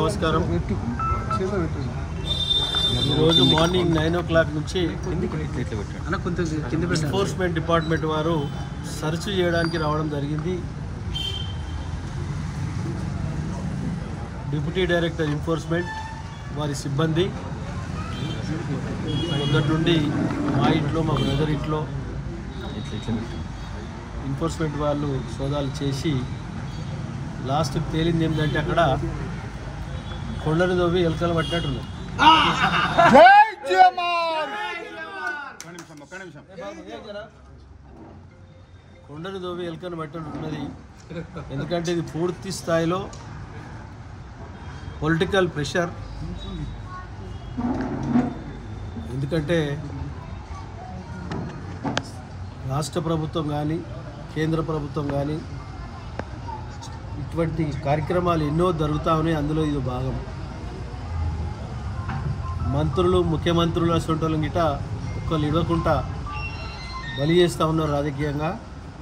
నమస్కారం. ఈరోజు morning 9 o'clock నుంచి ఎన్ఫోర్స్మెంట్ డిపార్ట్మెంట్ వారు సర్చ్ చేయడానికి రావడం జరిగింది. డిప్యూటీ డైరెక్టర్ ఎన్ఫోర్స్మెంట్ వారి సిబ్బంది మొదటి నుండి మా ఇంట్లో మా బ్రదర్ ఇంట్లో ఎన్ఫోర్స్మెంట్ వాళ్ళు సోదాలు చేసి లాస్ట్కి తేలింది ఏంటంటే అక్కడ కొండను దోవి ఎలుకలు పట్టినట్టున్నారు. కొండను దోవి ఎలుకను పట్టినట్టున్నది. ఎందుకంటే ఇది పూర్తి స్థాయిలో పొలిటికల్ ప్రెషర్. ఎందుకంటే రాష్ట్ర ప్రభుత్వం కానీ కేంద్ర ప్రభుత్వం కానీ ఇటువంటి కార్యక్రమాలు ఎన్నో జరుగుతూ ఉన్నాయి. అందులో ఇది భాగం. మంత్రులు ముఖ్యమంత్రుల సొంటలు గిట ఒక్కళ్ళు ఇవ్వకుండా బలి చేస్తూ ఉన్నారు రాజకీయంగా.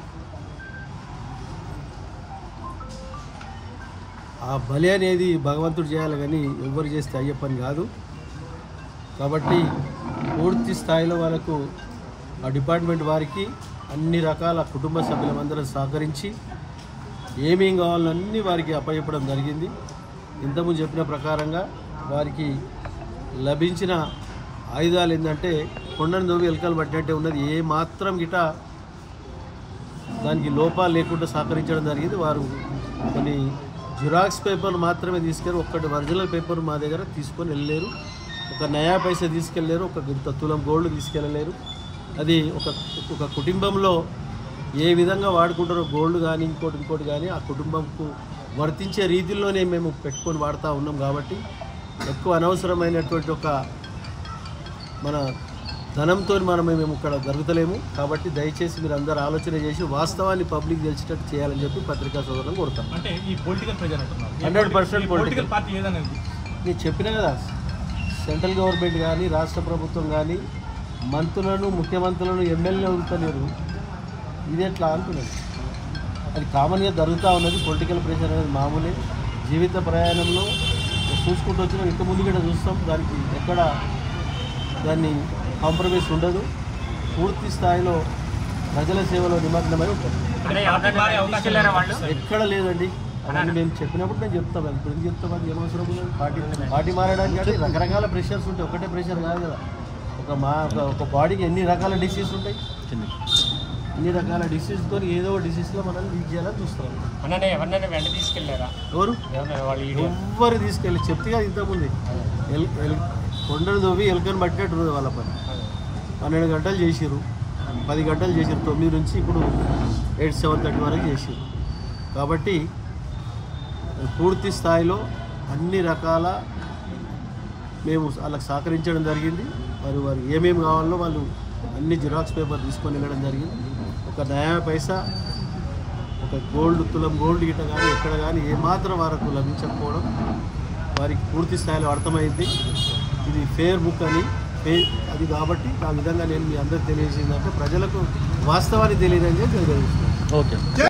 ఆ బలి అనేది భగవంతుడు చేయాలి కానీ ఎవరు చేస్తే అయ్యే పని కాదు. కాబట్టి పూర్తి స్థాయిలో వాళ్ళకు ఆ డిపార్ట్మెంట్ వారికి అన్ని రకాల కుటుంబ సభ్యులందరూ సహకరించి ఏమేం కావాలో అన్నీ వారికి అప్పచెప్పడం జరిగింది. ఇంతకుముందు చెప్పిన ప్రకారంగా వారికి లభించిన ఆయుధాలు ఏంటంటే కొండను దోవి ఎలుకలు పట్టినట్టే ఉన్నది. ఏ మాత్రం గిట దానికి లోపాలు లేకుండా సహకరించడం జరిగింది. వారు కొన్ని జిరాక్స్ పేపర్లు మాత్రమే తీసుకెళ్ళి ఒక్కటి ఒరిజినల్ పేపర్ మా దగ్గర తీసుకొని వెళ్ళలేరు. ఒక నయా పైసా తీసుకెళ్ళలేరు. ఒక ఇంత తులం గోల్డ్ తీసుకెళ్ళలేరు. అది ఒక కుటుంబంలో ఏ విధంగా వాడుకుంటారో గోల్డ్ కానీ ఇంకోటి కానీ ఆ కుటుంబంకు వర్తించే రీతిలోనే మేము పెట్టుకొని వాడుతూ ఉన్నాం. కాబట్టి ఎక్కువ అనవసరమైనటువంటి ఒక మన ధనంతో మేము ఇక్కడ జరుగుతలేము. కాబట్టి దయచేసి మీరు అందరూ ఆలోచన చేసి వాస్తవాన్ని పబ్లిక్ తెలిసేటట్టు చేయాలని చెప్పి పత్రికా సోదరులను కోరుతాం. 100% పొలిటికల్ పార్టీ ఏదనేది నేను చెప్పినా కదా. సెంట్రల్ గవర్నమెంట్ కానీ రాష్ట్ర ప్రభుత్వం కానీ మంత్రులను ముఖ్యమంత్రులను ఎమ్మెల్యేలు వదులుతలేరు. ఇది ఎట్లా అంటున్నది. అది కామన్గా జరుగుతూ ఉన్నది. పొలిటికల్ ప్రెషర్ అనేది మామూలే. జీవిత ప్రయాణంలో చూసుకుంటూ వచ్చినా ఇంత ముందు కూడా చూస్తాం. దానికి ఎక్కడ దాన్ని కాంప్రమైజ్ ఉండదు. పూర్తి స్థాయిలో ప్రజల సేవలో నిమగ్నమై ఉంటుంది. ఎక్కడ లేదండి. అవన్నీ మేము చెప్పినప్పుడు మేము చెప్తాం. ఇప్పుడు ఎందుకు చెప్తాం? అది ఏమవసరం లేదు. పార్టీ మారడానికి అంటే రకరకాల ప్రెషర్స్ ఉంటాయి. ఒకటే ప్రెషర్ కాదు కదా. ఒక బాడీకి ఎన్ని రకాల డిసీజ్ ఉంటాయి. ఇన్ని రకాల డిసీజ్తో ఏదో డిసీజ్లో మనల్ని లీక్ చేయాలని చూస్తున్నాం. ఎవరు ఎవ్వరు తీసుకెళ్ళి చెప్తే ఇంతకుముందు కొండను దోవి ఎలుకను పట్టినట్టు వాళ్ళ పని. 12 గంటలు చేసిర్రు, 10 గంటలు చేసిర్రు. 9 నుంచి ఇప్పుడు 7:30 వరకు చేసిర్రు. కాబట్టి పూర్తి స్థాయిలో అన్ని రకాల మేము వాళ్ళకి సహకరించడం జరిగింది. వారు ఏమేమి కావాలో వాళ్ళు అన్ని జిరాక్స్ పేపర్ తీసుకొని వెళ్ళడం జరిగింది. ఒక నయా పైసా ఒక తులం గోల్డ్ గిట్ట కానీ ఎక్కడ కానీ ఏమాత్రం వరకు లభించకపోవడం వారికి పూర్తి స్థాయిలో అర్థమైంది. ఇది ఫేర్ బుక్ అని అది. కాబట్టి ఆ విధంగా నేను మీ అందరికీ తెలియజేసిందంటే ప్రజలకు వాస్తవాన్ని తెలియదని తెలియజేస్తున్నాను. ఓకే.